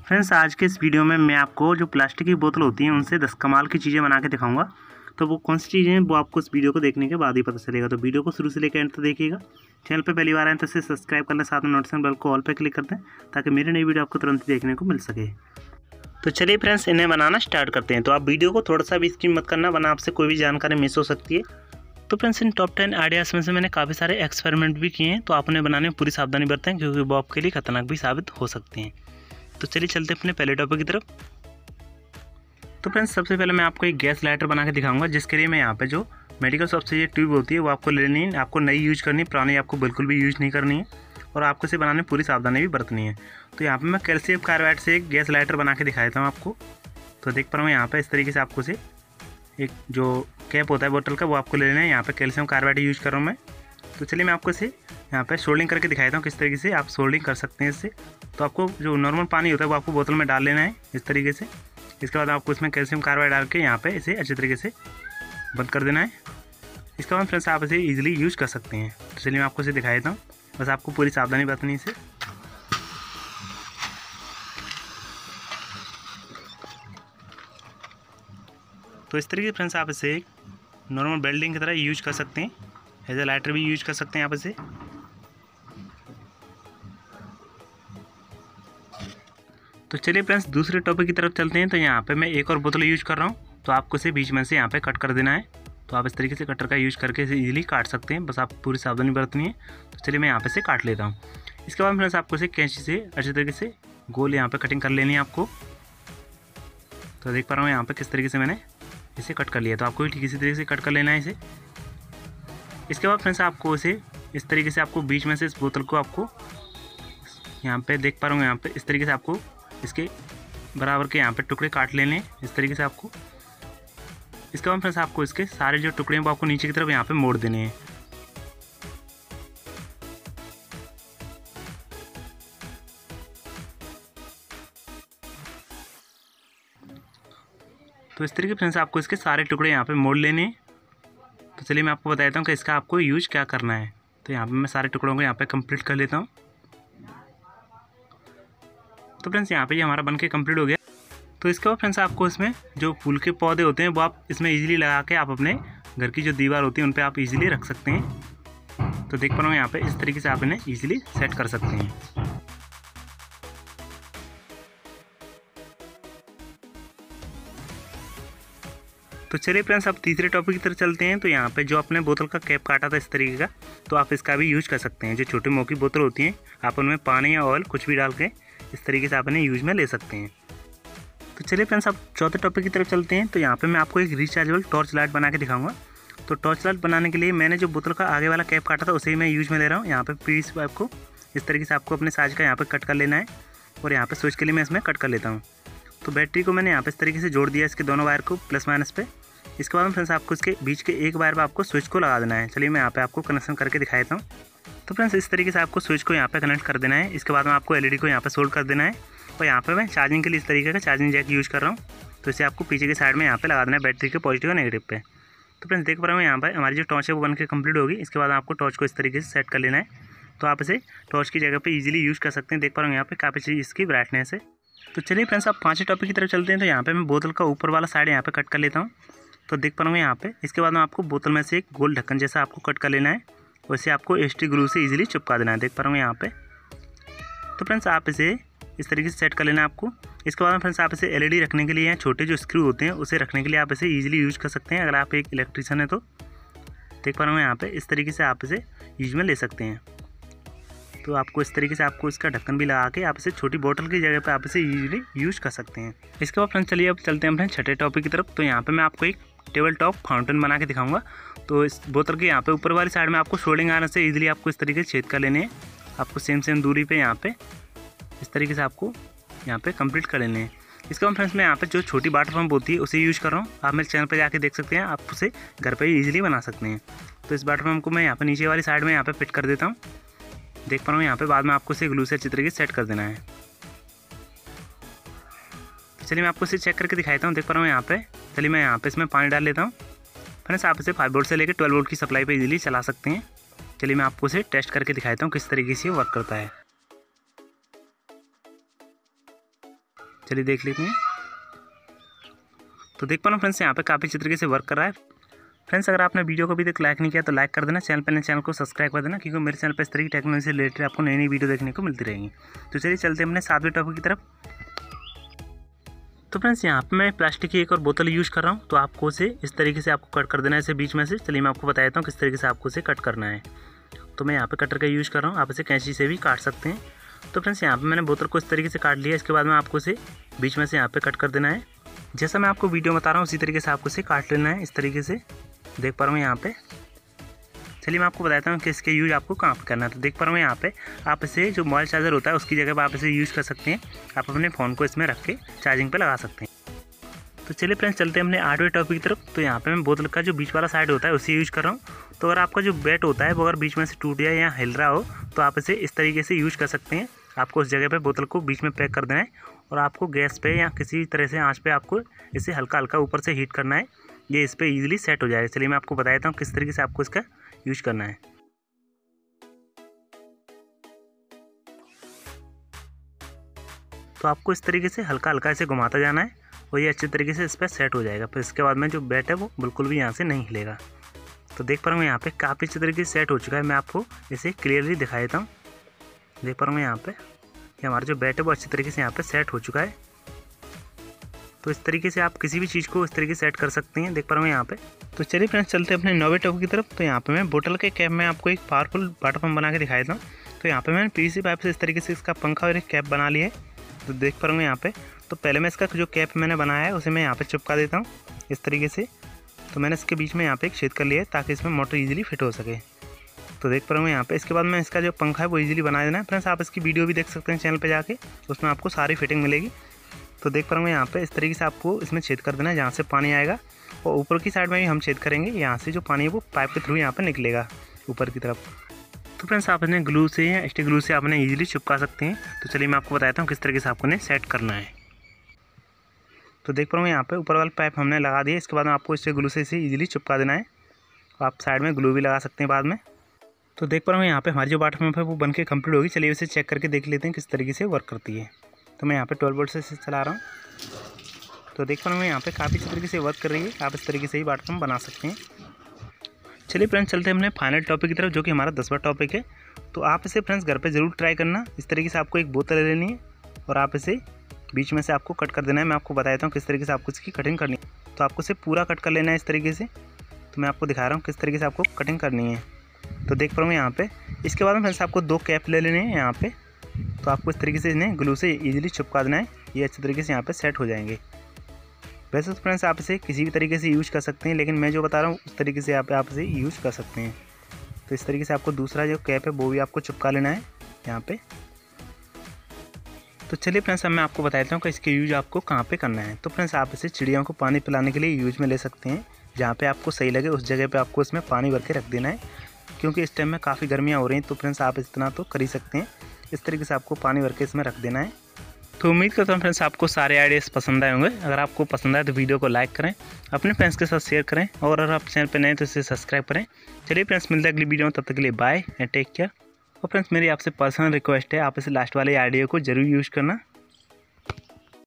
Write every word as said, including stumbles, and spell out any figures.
Friends, आज के इस वीडियो में मैं आपको जो प्लास्टिक की बोतल होती हैं उनसे दस कमाल की चीज़ें बना के दिखाऊंगा। तो वो कौन सी चीज़ें हैं वो आपको इस वीडियो को देखने के बाद ही पता चलेगा। तो वीडियो को शुरू से लेकर एंड तक देखिएगा। चैनल पे पहली बार आए तो इसे सब्सक्राइब करना, साथ में नोटिफिकेशन बेल को ऑल पे क्लिक कर दें ताकि मेरी नई वीडियो आपको तुरंत देखने को मिल सके। तो चलिए फ्रेंड्स, इन्हें बनाना स्टार्ट करते हैं। तो आप वीडियो को थोड़ा सा भी स्किप मत करना, वरना आपसे कोई भी जानकारी मिस हो सकती है। तो फ्रेंड्स, इन टॉप टेन आइडियाज़ में से मैंने काफ़ी सारे एक्सपेरिमेंट भी किए हैं, तो आप उन्हें बनाने में पूरी सावधानी बरतें क्योंकि वो आपके लिए खतरनाक भी साबित हो सकते हैं। तो चलिए चलते हैं अपने पहले टॉपिक की तरफ। तो फ्रेंड्स, सबसे पहले मैं आपको एक गैस लाइटर बना के दिखाऊंगा, जिसके लिए मैं यहाँ पे जो मेडिकल शॉप से ये ट्यूब होती है वो आपको लेनी है। आपको नई यूज करनी है, पुरानी आपको बिल्कुल भी यूज नहीं करनी है और आपको इसे बनाने में पूरी सावधानी भी बरतनी है। तो यहाँ पे मैं कैल्शियम कार्बाइड से एक गैस लाइटर बना के दिखा देता हूँ आपको। तो देख पा रहा हूँ यहाँ पे इस तरीके से आपको से एक जो कैप होता है बोतल का वो आपको ले लेना है। यहाँ पे कैल्शियम कार्बाइड यूज कर रहा हूँ मैं। तो चलिए मैं आपको इसे यहाँ पे सोल्डिंग करके दिखाता हूँ किस तरीके से आप सोल्डिंग कर सकते हैं इससे। तो आपको जो नॉर्मल पानी होता है वो आपको बोतल में डाल लेना है इस तरीके से। इसके बाद आपको इसमें कैल्शियम कार्बाइड डाल के यहाँ पे इसे अच्छे तरीके से बंद कर देना है। इसके बाद फ्रेंड्स आप इसे ईजिली यूज़ कर सकते हैं। तो चलिए मैं आपको इसे दिखा देता हूँ, बस आपको पूरी सावधानी बरतनी इसे। तो इस तरीके से फ्रेंड्स आप इसे नॉर्मल बेल्डिंग की तरह यूज कर सकते हैं, एज ए लाइटर भी यूज कर सकते हैं आप इसे। तो चलिए फ्रेंड्स, दूसरे टॉपिक की तरफ चलते हैं। तो यहाँ पे मैं एक और बोतल यूज कर रहा हूँ, तो आपको इसे बीच में से यहाँ पे कट कर देना है। तो आप इस तरीके से कटर का यूज करके इसे इजीली काट सकते हैं, बस आप पूरी सावधानी बरतनी है। तो चलिए मैं यहाँ पे से काट लेता हूँ। इसके बाद फ्रेंड्स आपको इसे कैंची से अच्छे तरीके से गोल यहाँ पे कटिंग कर लेनी है आपको। तो देख पा रहा हूँ यहाँ पे किस तरीके से मैंने इसे कट कर लिया। तो आपको भी ठीक इसी तरीके से कट कर लेना है इसे। इसके बाद फ्रेंड्स आपको इसे इस तरीके से आपको बीच में से इस बोतल को आपको यहाँ पे देख पा रहा हूँ यहाँ पे इस तरीके से आपको इसके बराबर के यहाँ पे टुकड़े काट लेने इस तरीके से आपको। इसके बाद फ्रेंड्स आपको इसके सारे जो टुकड़े हैं वो आपको नीचे की तरफ यहाँ पे मोड़ देने हैं। तो इस तरीके फ्रेंड्स आपको इसके सारे टुकड़े यहाँ पे मोड़ लेने हैं। तो चलिए मैं आपको बताता हूँ कि इसका आपको यूज क्या करना है। तो यहाँ पे मैं सारे टुकड़ों को यहाँ पे कंप्लीट कर लेता हूँ। तो फ्रेंड्स यहाँ पे ये हमारा बनके कंप्लीट हो गया। तो इसके बाद फ्रेंड्स आपको इसमें जो फूल के पौधे होते हैं वो आप इसमें इजीली लगा के आप अपने घर की जो दीवार होती है उन पे आप इजीली रख सकते हैं। तो देख पा रहा हूँ यहाँ पे इस तरीके से आप इन्हें इजीली सेट कर सकते हैं। तो चलिए फ्रेंड्स, अब तीसरे टॉपिक की तरफ चलते हैं। तो यहाँ पे जो आपने बोतल का कैप काटा था इस तरीके का, तो आप इसका भी यूज कर सकते हैं। जो छोटी मोटी बोतल होती हैं आप उनमें पानी या ऑयल कुछ भी डाल के इस तरीके से आप इन्हें यूज में ले सकते हैं। तो चलिए फ्रेंड्स, अब चौथे टॉपिक की तरफ चलते हैं। तो यहाँ पे मैं आपको एक रिचार्जेबल टॉर्च लाइट बना के दिखाऊंगा। तो टॉर्च लाइट बनाने के लिए मैंने जो बोतल का आगे वाला कैप काटा था उसे ही मैं यूज में ले रहा हूँ। यहाँ पे पीस पाइप को इस तरीके से आपको अपने साइज का यहाँ पे कट कर लेना है और यहाँ पे स्विच के लिए मैं इसमें कट कर लेता हूँ। तो बैटरी को मैंने यहाँ पे इस तरीके से जोड़ दिया इसके दोनों वायर को प्लस माइनस पे। इसके बाद फ्रेंड्स आपको इसके बीच के एक वायर पर आपको स्विच को लगा देना है। चलिए मैं यहाँ पे आपको कनेक्शन करके दिखा देता हूँ। तो फ्रेंड्स इस तरीके से आपको स्विच को यहाँ पे कनेक्ट कर देना है। इसके बाद में आपको एलईडी को यहाँ पे सोल्ड कर देना है और यहाँ पे मैं चार्जिंग के लिए इस तरीके का चार्जिंग जैक यूज़ कर रहा हूँ। तो इसे आपको पीछे के साइड में यहाँ पे लगा देना है बैटरी के पॉजिटिव और नेगेटिव पे। तो फ्रेंड्स देख पा रहा हूँ यहाँ पर हमारी जो टॉर्च है वो बन के कंप्लीट होगी। इसके बाद आपको टॉर्च को इस तरीके से सेट कर लेना है। तो आप इसे टॉर्च की जगह पे इजीली यूज़ कर सकते हैं। देख पा रहा हूँ यहाँ पे काफ़ी चीज़ इसकी ब्राइटनेस है। तो चलिए फ्रेंड्स, आप पाँचवें टॉपिक की तरफ चलते हैं। तो यहाँ पे मैं बोतल का ऊपर वाला साइड यहाँ पे कट कर लेता हूँ। तो देख पा रहा हूँ यहाँ पे इसके बाद में आपको बोतल में से एक गोल ढक्कन जैसा आपको कट कर लेना है और इसे आपको एस्टी ग्लू से इजीली चिपका देना है। देख पा रहा हूँ यहाँ पे। तो फ्रेंड्स आप इसे इस तरीके से सेट कर लेना है आपको। इसके बाद फ्रेंड्स आप इसे एलईडी रखने के लिए छोटे जो स्क्रू होते हैं उसे रखने के लिए आप इसे इजीली यूज कर सकते हैं अगर आप एक इलेक्ट्रीशियन है तो। देख पा रहा हूँ यहाँ पे इस तरीके से आप इसे यूज में ले सकते हैं। तो आपको इस तरीके से आपको इसका ढक्कन भी लगा के आप इसे छोटी बोतल की जगह पे आप इसे इजीली यूज कर सकते हैं। इसके बाद फ्रेंड्स चलिए अब चलते हैं अपने छठे टॉपिक की तरफ। तो यहाँ पे मैं आपको एक टेबल टॉप फाउंटेन बना के दिखाऊंगा। तो इस बोतल के यहाँ पे ऊपर वाली साइड में आपको सोल्डिंग आने से इजीली आपको इस तरीके से छेद कर लेने हैं। आपको सेम सेम दूरी पे यहाँ पे इस तरीके से आपको यहाँ पे कंप्लीट कर लेने हैं। इसके बाद फ्रेंड्स मैं यहाँ पे जो छोटी वाटर पंप होती है उसे यूज़ कर रहा हूँ। आप मेरे चैनल पे जाके देख सकते हैं, आप उसे घर पे ही ईजिली बना सकते हैं। तो इस वाटर पंप को मैं यहाँ पे नीचे वाली साइड में यहाँ पे फिट कर देता हूँ। देख पा रहा हूँ यहाँ पे बाद में आपको इसे ग्लू से अच्छी तरीके से सेट कर देना है। चलिए मैं आपको इसे चेक करके दिखाता हूँ। देख पा रहा हूँ यहाँ पे। चलिए मैं यहाँ पे इसमें पानी डाल लेता हूँ। फ्रेंड्स आप इसे फाइव वोल्ट से लेकर ट्वेल्व वोल्ट की सप्लाई पे इजीली चला सकते हैं। चलिए मैं आपको इसे टेस्ट करके दिखाता हूँ किस तरीके से वर्क करता है। चलिए देख लेते हैं। तो देख पा रहा हूँ फ्रेंड्स यहाँ पे काफ़ी अच्छी तरीके से वर्क कर रहा है। फ्रेंड्स अगर आपने वीडियो को अभी तक लाइक नहीं किया तो लाइक कर देना, चैनल पर नए चैनल को सब्सक्राइब कर देना, क्योंकि मेरे चैनल पर इस तरह की टेक्नोलॉजी से रिलेटेड आपको नई नई वीडियो देखने को मिलती रहेंगी। तो चलिए चलते हैं अपने सातवें टॉपिक की तरफ। तो फ्रेंड्स यहाँ पे मैं प्लास्टिक की एक और बोतल यूज़ कर रहा हूँ, तो आपको उसे इस तरीके से आपको कट कर देना है इसे बीच में से। चलिए मैं आपको बता देता हूँ किस तरीके से आपको इसे कट करना है। तो मैं यहाँ पे कटर का यूज़ कर रहा हूँ, आप इसे कैंची से भी काट सकते हैं। तो फ्रेंड्स यहाँ पे मैंने बोतल को इस तरीके से काट लिया। इसके बाद में आपको इसे बीच में से यहाँ पे कट कर देना है। जैसा मैं आपको वीडियो बता रहा हूँ उसी तरीके से आपको इसे काट लेना है, इस तरीके से देख पा रहा हूँ यहाँ पे। चलिए मैं आपको बताता हूँ कि इसके यूज़ आपको कहाँ पे करना है। तो देख पा रहा हूँ यहाँ पे आप इसे जो मोबाइल चार्जर होता है उसकी जगह पर आप इसे यूज़ कर सकते हैं। आप अपने फ़ोन को इसमें रख के चार्जिंग पर लगा सकते हैं। तो चलिए फ्रेंड्स चलते हैं अपने आठवें टॉपिक की तरफ। तो यहाँ पे मैं बोतल का जो बीच वाला साइड होता है उसे यूज़ कर रहा हूँ। तो अगर आपका जो बैट होता है वो अगर बीच में से टूट जाए या हिल रहा हो तो आप इसे इस तरीके से यूज़ कर सकते हैं। आपको उस जगह पे बोतल को बीच में पैक कर देना है और आपको गैस पे या किसी तरह से आंच पे आपको इसे हल्का हल्का ऊपर से हीट करना है। ये इस पर ईजिली सेट हो जाएगा। चलिए मैं आपको बता देता हूँ किस तरीके से आपको इसका यूज़ करना है। तो आपको इस तरीके से हल्का हल्का इसे घुमाता जाना है और ये अच्छे तरीके से इस पर सेट हो जाएगा। फिर इसके बाद में जो बैट है वो बिल्कुल भी यहाँ से नहीं हिलेगा। तो देख पा रहा हूँ यहाँ पे काफ़ी अच्छे तरीके से सेट हो चुका है। मैं आपको इसे क्लियरली दिखा देता हूँ। देख पा रहा हूँ यहाँ पे कि हमारा जो बैट है वो अच्छी तरीके से यहाँ पे सेट हो चुका है। तो इस तरीके से आप किसी भी चीज़ को इस तरीके से सेट कर सकते हैं। देख पा रहा हूँ यहाँ पे। तो चलिए फ्रेंड्स चलते हैं अपने नौवें टॉपिक की तरफ। तो यहाँ पे मैं बोतल के कैप में आपको एक पावरफुल वाटर पंप बना के दिखा देता हूँ। तो यहाँ पे मैंने पीवीसी पाइप से इस तरीके से इसका पंखा और एक कैप बना लिया है। तो देख पा रहा हूँ यहाँ पे। तो पहले मैं इसका जो कैप मैंने बनाया है उसे मैं यहाँ पे चिपका देता हूँ इस तरीके से। तो मैंने इसके बीच में यहाँ पे एक छेद कर लिया है ताकि इसमें मोटर इजीली फिट हो सके। तो देख पा रहा हूँ यहाँ पे। इसके बाद में इसका जो पंखा है वो इजीली बना देना है। फ्रेंड्स आप इसकी वीडियो भी देख सकते हैं चैनल पे जाके, उसमें आपको सारी फिटिंग मिलेगी। तो देख पा रहा हूँ यहाँ पे इस तरीके से आपको इसमें छेद कर देना है जहाँ से पानी आएगा, और ऊपर की साइड में भी हम छेद करेंगे। यहाँ से जो पानी है वो पाइप के थ्रू यहाँ पर निकलेगा ऊपर की तरफ। तो फ्रेंड्स आप इन्हें ग्लू से या स्टिक ग्लू से आप इन्हें ईजिली चिपका सकते हैं। तो चलिए मैं आपको बताता हूँ किस तरीके से आपको इन्हें सेट करना है। तो देख पा रहा हूँ यहाँ पे ऊपर वाला पाइप हमने लगा दिया। इसके बाद में आपको इससे ग्लू से इसे ईजिली चिपका देना है। आप साइड में ग्लू भी लगा सकते हैं बाद में। तो देख पा रहा हूँ यहाँ पे हमारी जो वाटर पंप है वो बन के कम्प्लीट होगी। चलिए इसे चेक करके देख लेते हैं किस तरीके से वर्क करती है। तो मैं यहाँ पे ट्वेल्व वोल्ट से इसे चला रहा हूँ। तो देख पा रहा हूँ यहाँ पे काफ़ी अच्छी तरीके से वर्क कर रही है। आप इस तरीके से ही वाटर पंप बना सकते हैं। चलिए फ्रेंड्स चलते हैं अपने फाइनल टॉपिक की तरफ, जो कि हमारा दसवां टॉपिक है। तो आप इसे फ्रेंड्स घर पे ज़रूर ट्राई करना। इस तरीके से आपको एक बोतल लेनी है और आप इसे बीच में से आपको कट कर देना है। मैं आपको बता देता हूँ किस तरीके से आपको इसकी कटिंग करनी है। तो आपको इसे पूरा कट कर लेना है इस तरीके से। तो मैं आपको दिखा रहा हूँ किस तरीके से आपको कटिंग करनी है। तो देख पा रहा हूँ यहाँ पे। इसके बाद में फ्रेंड्स आपको दो कैप ले लेने हैं यहाँ पे। तो आपको इस तरीके से इन्हें ग्लू से ईजिली चिपका देना है। ये अच्छे तरीके से यहाँ पे सेट हो जाएंगे। वैसे तो फ्रेंड्स आप इसे किसी भी तरीके से यूज़ कर सकते हैं, लेकिन मैं जो बता रहा हूँ उस तरीके से आप आप इसे यूज़ कर सकते हैं। तो इस तरीके से आपको दूसरा जो कैप है वो भी आपको चिपका लेना है यहाँ पे। तो चलिए फ्रेंड्स अब मैं आपको बता देता हूँ कि इसके यूज आपको कहाँ पे करना है। तो फ्रेंड्स आप इसे चिड़ियों को पानी पिलाने के लिए यूज में ले सकते हैं। जहाँ पे आपको सही लगे उस जगह पे आपको इसमें पानी भर के रख देना है, क्योंकि इस टाइम में काफ़ी गर्मियाँ हो रही हैं। तो फ्रेंड्स आप इतना तो कर ही सकते हैं। इस तरीके से आपको पानी भर के इसमें रख देना है। तो उम्मीद करता हूँ फ्रेंड्स आपको सारे आइडियाज़ पसंद आए होंगे। अगर आपको पसंद आए तो वीडियो को लाइक करें, अपने फ्रेंड्स के साथ शेयर करें, और अगर आप चैनल पर नए तो इसे सब्सक्राइब करें। चलिए फ्रेंड्स मिलते हैं अगली वीडियो में, तब तक के लिए बाय एंड टेक केयर। और फ्रेंड्स मेरी आपसे पर्सनल रिक्वेस्ट है, आप इसे लास्ट वाले आइडिया को जरूर यूज़ करना।